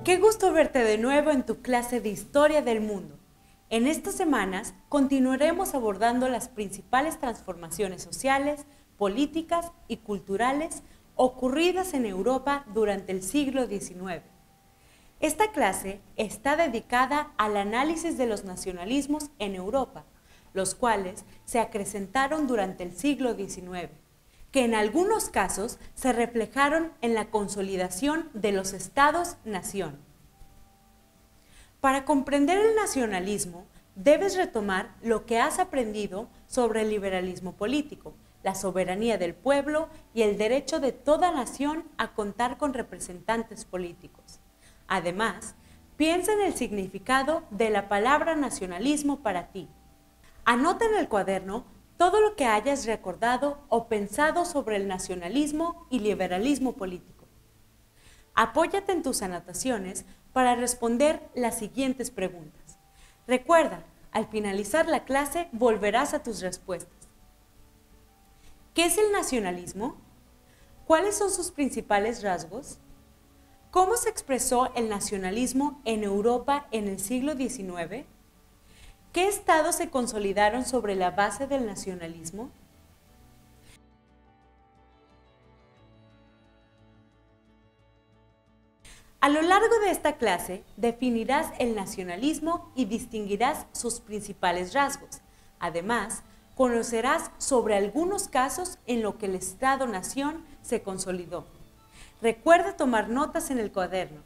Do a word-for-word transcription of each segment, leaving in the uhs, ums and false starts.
Qué gusto verte de nuevo en tu clase de Historia del Mundo. En estas semanas continuaremos abordando las principales transformaciones sociales, políticas y culturales ocurridas en Europa durante el siglo diecinueve. Esta clase está dedicada al análisis de los nacionalismos en Europa, los cuales se acrecentaron durante el siglo diecinueve, que en algunos casos se reflejaron en la consolidación de los estados-nación. Para comprender el nacionalismo, debes retomar lo que has aprendido sobre el liberalismo político, la soberanía del pueblo y el derecho de toda nación a contar con representantes políticos. Además, piensa en el significado de la palabra nacionalismo para ti. Anota en el cuaderno todo lo que hayas recordado o pensado sobre el nacionalismo y liberalismo político. Apóyate en tus anotaciones para responder las siguientes preguntas. Recuerda, al finalizar la clase volverás a tus respuestas. ¿Qué es el nacionalismo? ¿Cuáles son sus principales rasgos? ¿Cómo se expresó el nacionalismo en Europa en el siglo diecinueve? ¿Qué estados se consolidaron sobre la base del nacionalismo? A lo largo de esta clase definirás el nacionalismo y distinguirás sus principales rasgos. Además, conocerás sobre algunos casos en los que el Estado-nación se consolidó. Recuerda tomar notas en el cuaderno.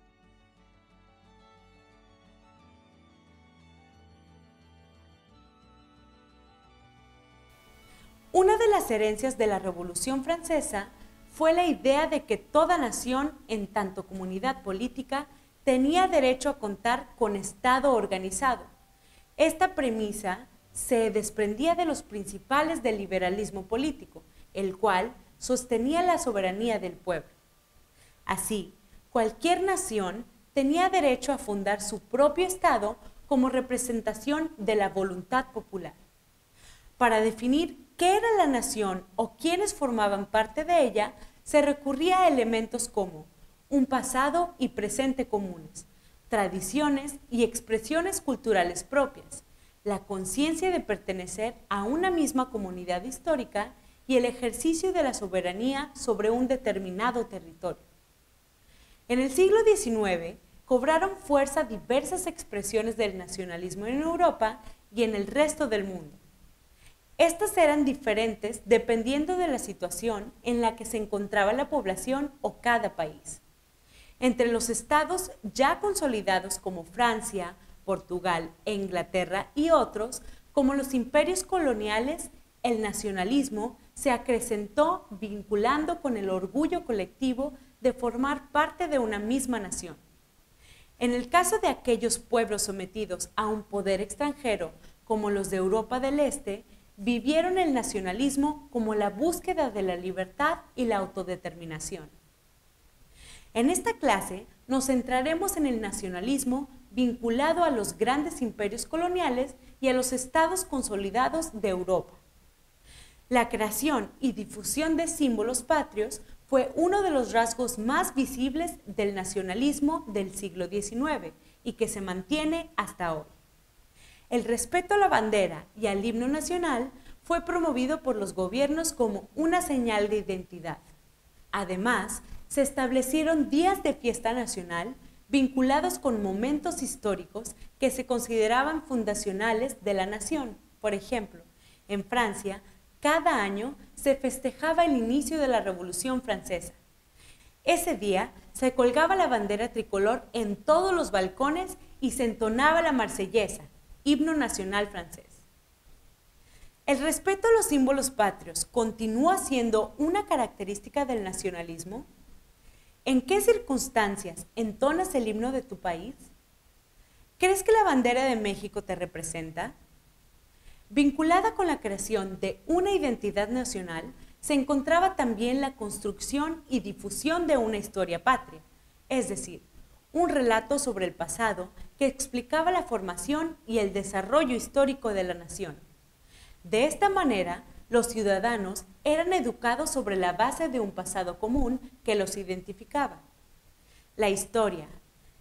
Una de las herencias de la Revolución Francesa fue la idea de que toda nación, en tanto comunidad política, tenía derecho a contar con Estado organizado. Esta premisa se desprendía de los principales del liberalismo político, el cual sostenía la soberanía del pueblo. Así, cualquier nación tenía derecho a fundar su propio Estado como representación de la voluntad popular. Para definir qué era la nación o quiénes formaban parte de ella, se recurría a elementos como un pasado y presente comunes, tradiciones y expresiones culturales propias, la conciencia de pertenecer a una misma comunidad histórica y el ejercicio de la soberanía sobre un determinado territorio. En el siglo diecinueve, cobraron fuerza diversas expresiones del nacionalismo en Europa y en el resto del mundo. Estas eran diferentes dependiendo de la situación en la que se encontraba la población o cada país. Entre los estados ya consolidados como Francia, Portugal e Inglaterra y otros, como los imperios coloniales, el nacionalismo se acrecentó vinculando con el orgullo colectivo de formar parte de una misma nación. En el caso de aquellos pueblos sometidos a un poder extranjero, como los de Europa del Este, vivieron el nacionalismo como la búsqueda de la libertad y la autodeterminación. En esta clase nos centraremos en el nacionalismo vinculado a los grandes imperios coloniales y a los estados consolidados de Europa. La creación y difusión de símbolos patrios fue uno de los rasgos más visibles del nacionalismo del siglo diecinueve y que se mantiene hasta hoy. El respeto a la bandera y al himno nacional fue promovido por los gobiernos como una señal de identidad. Además, se establecieron días de fiesta nacional vinculados con momentos históricos que se consideraban fundacionales de la nación. Por ejemplo, en Francia, cada año se festejaba el inicio de la Revolución Francesa. Ese día se colgaba la bandera tricolor en todos los balcones y se entonaba la Marsellesa, himno nacional francés. ¿El respeto a los símbolos patrios continúa siendo una característica del nacionalismo? ¿En qué circunstancias entonas el himno de tu país? ¿Crees que la bandera de México te representa? Vinculada con la creación de una identidad nacional, se encontraba también la construcción y difusión de una historia patria, es decir, un relato sobre el pasado que explicaba la formación y el desarrollo histórico de la nación. De esta manera, los ciudadanos eran educados sobre la base de un pasado común que los identificaba. La historia,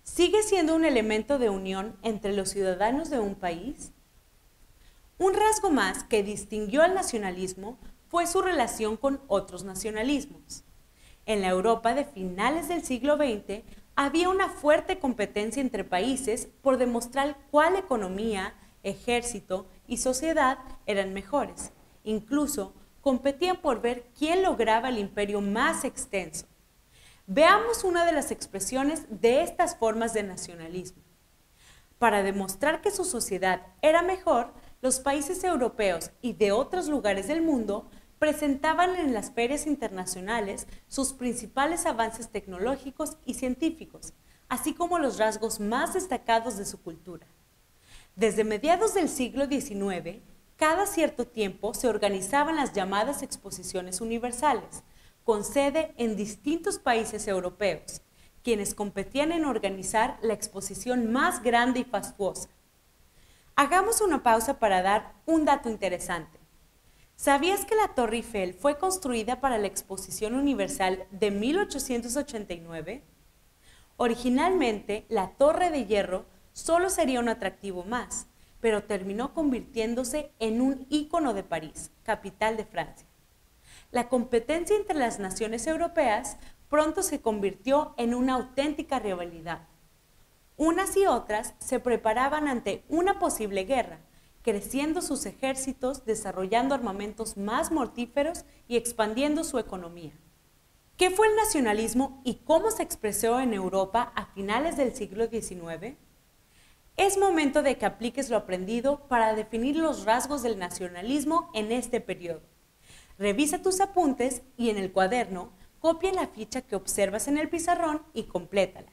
¿Sigue siendo un elemento de unión entre los ciudadanos de un país? Un rasgo más que distinguió al nacionalismo fue su relación con otros nacionalismos. En la Europa de finales del siglo veinte había una fuerte competencia entre países por demostrar cuál economía, ejército y sociedad eran mejores. Incluso competían por ver quién lograba el imperio más extenso. Veamos una de las expresiones de estas formas de nacionalismo. Para demostrar que su sociedad era mejor, los países europeos y de otros lugares del mundo presentaban en las ferias internacionales sus principales avances tecnológicos y científicos, así como los rasgos más destacados de su cultura. Desde mediados del siglo diecinueve, cada cierto tiempo se organizaban las llamadas exposiciones universales, con sede en distintos países europeos, quienes competían en organizar la exposición más grande y fastuosa. Hagamos una pausa para dar un dato interesante. ¿Sabías que la Torre Eiffel fue construida para la Exposición Universal de mil ochocientos ochenta y nueve? Originalmente, la Torre de Hierro solo sería un atractivo más, pero terminó convirtiéndose en un ícono de París, capital de Francia. La competencia entre las naciones europeas pronto se convirtió en una auténtica rivalidad. Unas y otras se preparaban ante una posible guerra, creciendo sus ejércitos, desarrollando armamentos más mortíferos y expandiendo su economía. ¿Qué fue el nacionalismo y cómo se expresó en Europa a finales del siglo diecinueve? Es momento de que apliques lo aprendido para definir los rasgos del nacionalismo en este periodo. Revisa tus apuntes y en el cuaderno copia la ficha que observas en el pizarrón y complétala.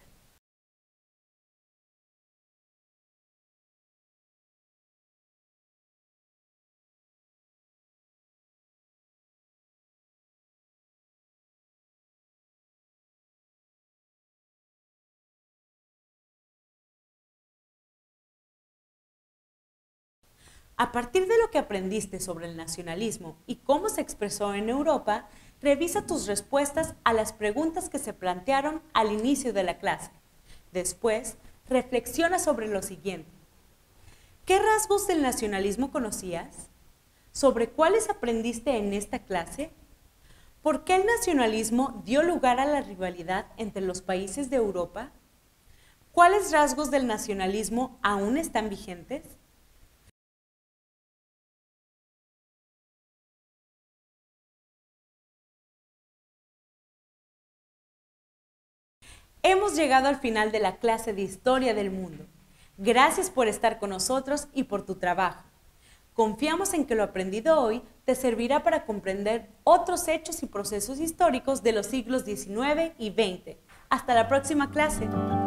A partir de lo que aprendiste sobre el nacionalismo y cómo se expresó en Europa, revisa tus respuestas a las preguntas que se plantearon al inicio de la clase. Después, reflexiona sobre lo siguiente. ¿Qué rasgos del nacionalismo conocías? ¿Sobre cuáles aprendiste en esta clase? ¿Por qué el nacionalismo dio lugar a la rivalidad entre los países de Europa? ¿Cuáles rasgos del nacionalismo aún están vigentes? Hemos llegado al final de la clase de Historia del Mundo. Gracias por estar con nosotros y por tu trabajo. Confiamos en que lo aprendido hoy te servirá para comprender otros hechos y procesos históricos de los siglos diecinueve y veinte. Hasta la próxima clase.